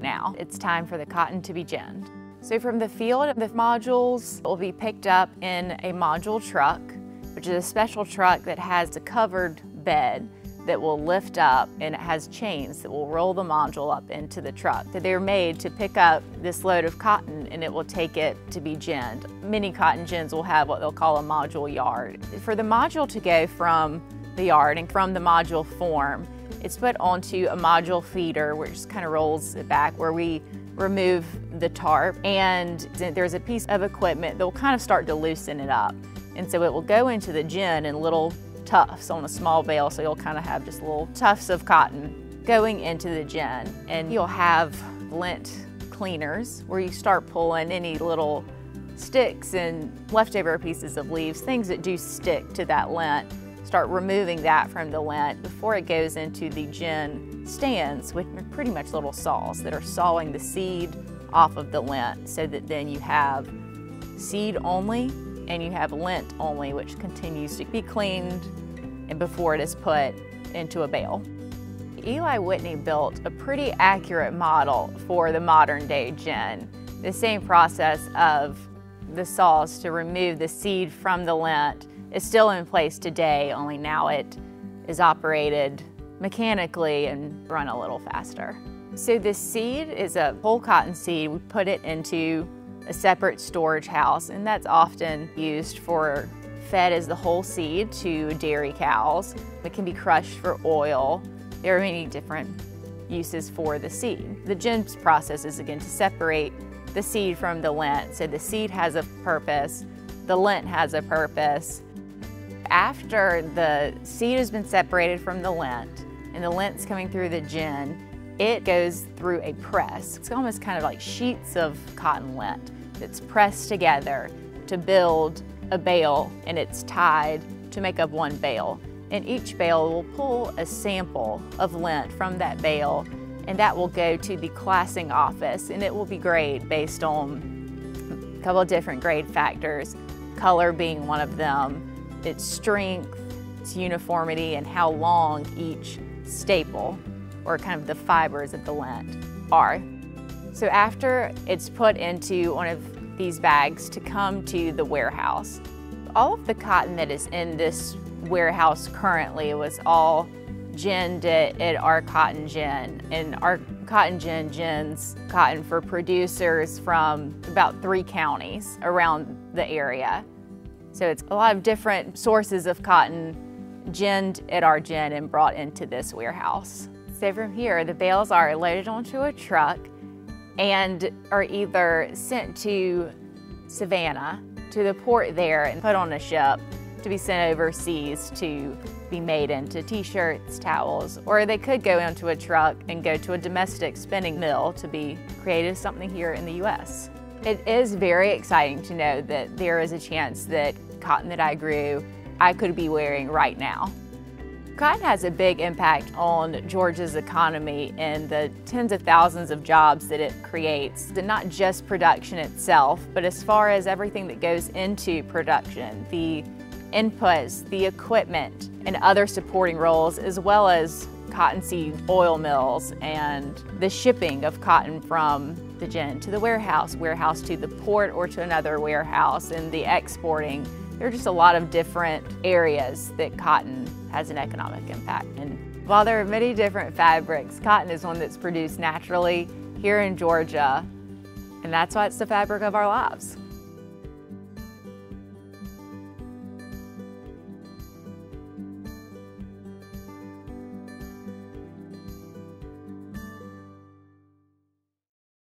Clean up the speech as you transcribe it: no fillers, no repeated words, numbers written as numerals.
now. It's time for the cotton to be ginned. So from the field, the modules will be picked up in a module truck, which is a special truck that has a covered bed that will lift up, and it has chains that will roll the module up into the truck. They're made to pick up this load of cotton, and it will take it to be ginned. Many cotton gins will have what they'll call a module yard. For the module to go from the yard and from the module form, it's put onto a module feeder, which just kind of rolls it back, where we remove the tarp, and there's a piece of equipment that will kind of start to loosen it up. And so it will go into the gin in little tufts on a small bale, so you'll kind of have just little tufts of cotton going into the gin. And you'll have lint cleaners where you start pulling any little sticks and leftover pieces of leaves, things that do stick to that lint. Start removing that from the lint before it goes into the gin stands, which are pretty much little saws that are sawing the seed off of the lint, so that then you have seed only and you have lint only, which continues to be cleaned and before it is put into a bale. Eli Whitney built a pretty accurate model for the modern day gin. The same process of the saws to remove the seed from the lint is still in place today, only now it is operated mechanically and run a little faster. So the seed is a whole cotton seed. We put it into a separate storage house, and that's often used for fed as the whole seed to dairy cows. It can be crushed for oil. There are many different uses for the seed. The gin process is again to separate the seed from the lint. So the seed has a purpose, the lint has a purpose. After the seed has been separated from the lint and the lint's coming through the gin, it goes through a press. It's almost kind of like sheets of cotton lint that's pressed together to build a bale, and it's tied to make up one bale. And each bale will pull a sample of lint from that bale, and that will go to the classing office, and it will be graded based on a couple of different grade factors, color being one of them, its strength, its uniformity, and how long each staple, or kind of the fibers of the lint, are. So after it's put into one of these bags to come to the warehouse, all of the cotton that is in this warehouse currently was all ginned at our cotton gin. And our cotton gin gins cotton for producers from about 3 counties around the area. So it's a lot of different sources of cotton ginned at our gin and brought into this warehouse. So from here, the bales are loaded onto a truck and are either sent to Savannah, to the port there, and put on a ship to be sent overseas to be made into t-shirts, towels, or they could go into a truck and go to a domestic spinning mill to be created as something here in the U.S. It is very exciting to know that there is a chance that cotton that I grew, I could be wearing right now. Cotton has a big impact on Georgia's economy and the tens of thousands of jobs that it creates. And not just production itself, but as far as everything that goes into production, the inputs, the equipment, and other supporting roles, as well as cottonseed oil mills and the shipping of cotton from the gin to the warehouse to the port or to another warehouse, and the exporting. There are just a lot of different areas that cotton has an economic impact. And while there are many different fabrics, cotton is one that's produced naturally here in Georgia, and that's why it's the fabric of our lives.